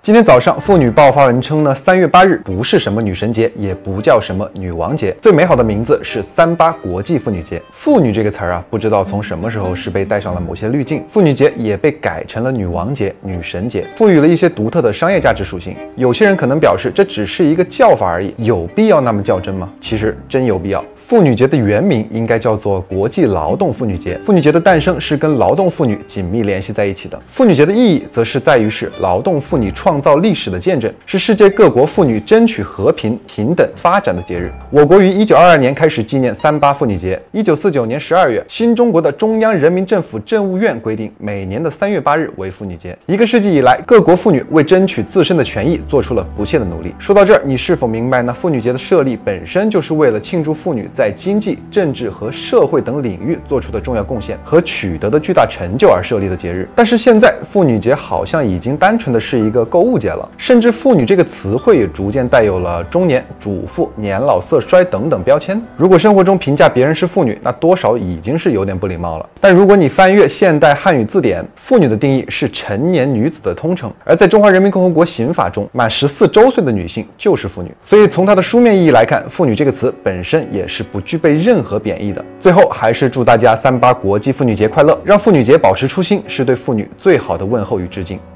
今天早上，妇女报发文称呢，3月8日不是什么女神节，也不叫什么女王节，最美好的名字是38国际妇女节。妇女这个词儿啊，不知道从什么时候是被带上了某些滤镜，妇女节也被改成了女王节、女神节，赋予了一些独特的商业价值属性。有些人可能表示，这只是一个叫法而已，有必要那么较真吗？其实真有必要。妇女节的原名应该叫做国际劳动妇女节。妇女节的诞生是跟劳动妇女紧密联系在一起的。妇女节的意义则是在于是劳动妇女创造历史的见证，是世界各国妇女争取和平、平等发展的节日。我国于1922年开始纪念38妇女节。1949年12月，新中国的中央人民政府政务院规定，每年的3月8日为妇女节。1个世纪以来，各国妇女为争取自身的权益做出了不懈的努力。说到这儿，你是否明白呢？妇女节的设立本身就是为了庆祝妇女在经济、政治和社会等领域做出的重要贡献和取得的巨大成就而设立的节日。但是现在，妇女节好像已经单纯的是一个购物节了，甚至妇女这个词汇也逐渐带有了中年、主妇、年老色衰等等标签。如果生活中评价别人是妇女，那多少已经是有点不礼貌了。但如果你翻阅现代汉语字典，妇女的定义是成年女子的通称，而在中华人民共和国刑法中，满14周岁的女性就是妇女。所以从它的书面意义来看，妇女这个词本身也是不具备任何贬义的。最后还是祝大家38国际妇女节快乐，让妇女节保持初心，是对妇女最好的问候与致敬。